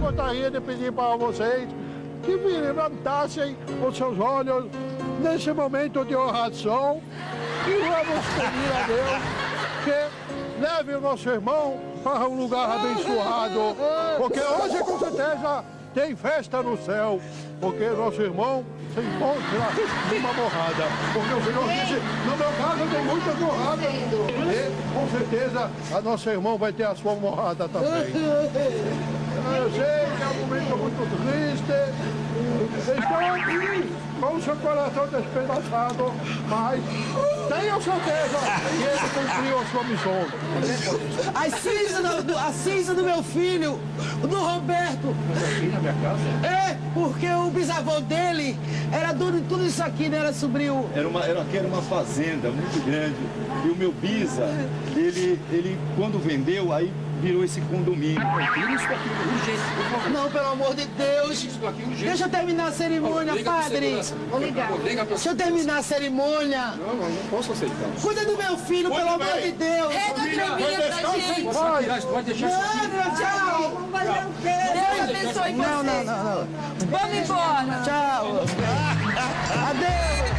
gostaria de pedir para vocês que levantassem os seus olhos nesse momento de oração e vamos pedir a Deus que leve o nosso irmão para um lugar abençoado, porque hoje com certeza tem festa no céu, porque nosso irmão se encontra numa morrada. Porque o Senhor disse, no meu caso tem muitas morradas. E com certeza a nossa irmã vai ter a sua morrada também. Eu sei que é um momento muito triste. Estão aqui com o seu coração despedaçado, mas tenham certeza que ele cumpriu a sua missão. A cinza do meu filho, do Roberto. Aqui na minha casa? É, porque o bisavô dele era dono de tudo isso aqui, né? Era sobrinho. Aqui era uma fazenda muito grande. E o meu bisa, ele quando vendeu, aí virou esse condomínio. Não, pelo amor de Deus. Deixa eu terminar a cerimônia, padre. Deixa eu terminar a cerimônia. Não posso aceitar. Cuida do meu filho, pelo amor de Deus. Pode deixar isso aqui. Tchau. Vamos fazer o quê? Deus abençoe vocês. Não. Vamos embora. Tchau. Adeus.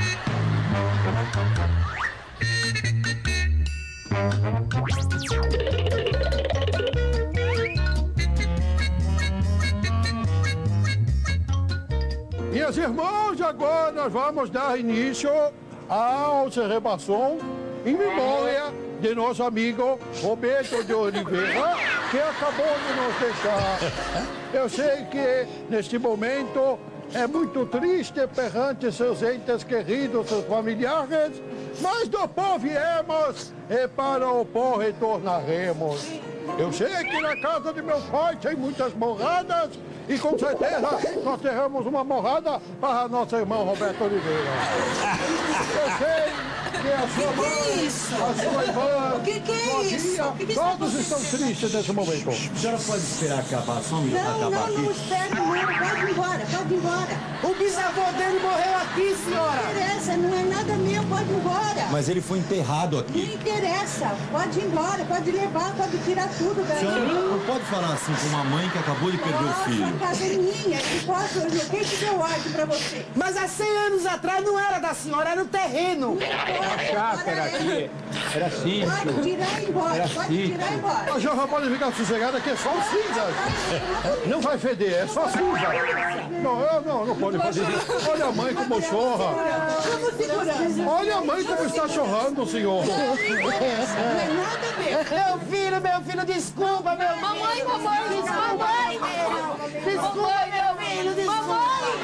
Minhas irmãs, agora nós vamos dar início ao celebração em memória de nosso amigo Roberto de Oliveira, que acabou de nos deixar. Eu sei que neste momento é muito triste perante seus entes queridos, seus familiares, mas do pó viemos e para o pó retornaremos. Eu sei que na casa de meu pai tem muitas morradas e com certeza nós teremos uma morrada para nosso irmão Roberto Oliveira. Eu sei que a sua mãe, a sua irmã, O que é isso? todos estão tristes nesse momento. A senhora pode esperar acabar, só um minuto Não, acabar aqui. não espere não. Pode ir embora, pode ir embora. O bisavô dele morreu aqui, senhora. Não interessa, não é nada meu, pode ir embora. Mas ele foi enterrado Não aqui. interessa, pode ir embora, pode levar, pode tirar tudo, A senhora velho. não pode falar assim com uma mãe que acabou de perder o filho. A casa é minha, eu posso, quem que deu ordem pra você? Mas há 100 anos atrás não era da senhora, era o terreno. A chácara aqui era sítio. Pode tirar e ir embora, pode tirar e ir embora. A senhora pode ficar sossegada que é só cinza. Não vai feder, é só cinza. Não pode fazer isso. Olha a mãe como chorra. Vamos segurança. Olha a mãe como está chorrando, senhor. Não é nada meu. Meu filho, desculpa, meu filho. Mamãe, desculpa. Desculpa, meu filho, desculpa.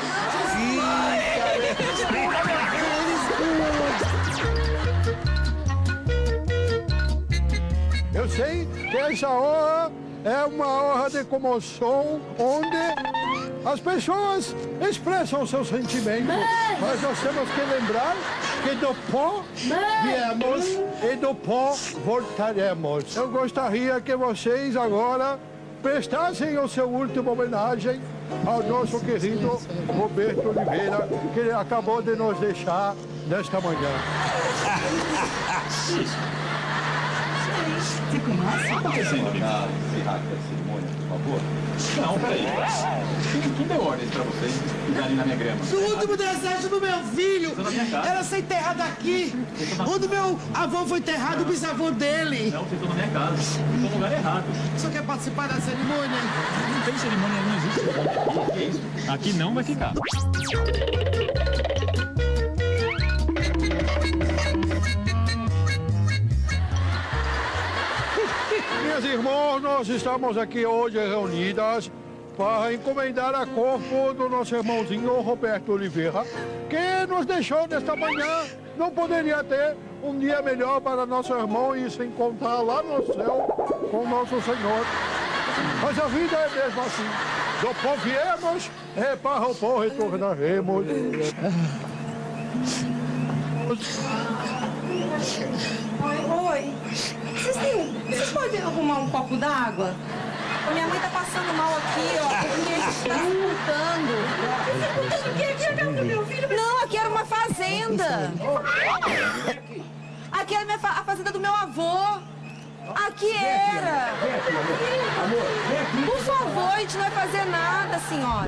Eu sei que essa hora é uma hora de comoção onde as pessoas expressam seus sentimentos. Mas nós temos que lembrar que do pó viemos e do pó voltaremos. Eu gostaria que vocês agora prestassem o seu último homenagem ao nosso querido Roberto Oliveira, que ele acabou de nos deixar nesta manhã. Pode encerrar aqui a cerimônia, por favor? Não, peraí. Quem deu ordem pra vocês pisarem na minha grama? O último desejo do meu filho era ser enterrado aqui. O do meu avô foi enterrado, o bisavô dele. Não, vocês estão na minha casa. Vocês estão no lugar errado. O senhor quer participar da cerimônia? Não tem cerimônia, não existe. Que é isso? Aqui não vai ficar. Minhas irmãs, nós estamos aqui hoje reunidas para encomendar a corpo do nosso irmãozinho Roberto Oliveira, que nos deixou nesta manhã. Não poderia ter um dia melhor para nosso irmão e se encontrar lá no céu com nosso Senhor. Mas a vida é mesmo assim. Do pó viemos e para o pó retornaremos. Oi. Vocês podem arrumar um copo d'água? Minha mãe tá passando mal aqui, ó. Porque está surtando. Aqui é a casa do meu filho. Não, aqui era uma fazenda. Aqui era a fazenda do meu avô. Aqui era. Por favor, a gente não vai fazer nada, senhora.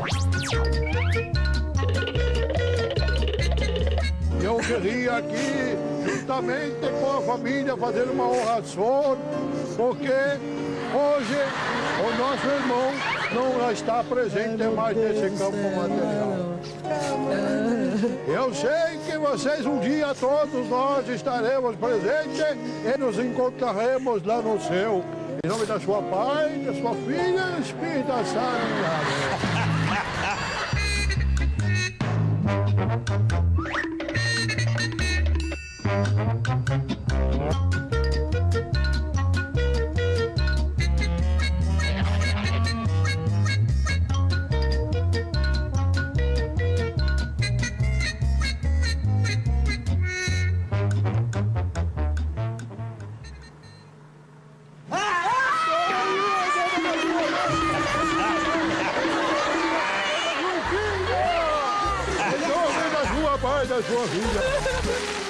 Eu queria aqui, juntamente com a família, fazer uma oração, porque hoje o nosso irmão não está presente mais nesse campo material. Eu sei que vocês um dia todos nós estaremos presentes e nos encontraremos lá no céu. Em nome da sua Pai, da sua Filha e do Espírito Santo. Em nome da sua Pai, da sua Filha.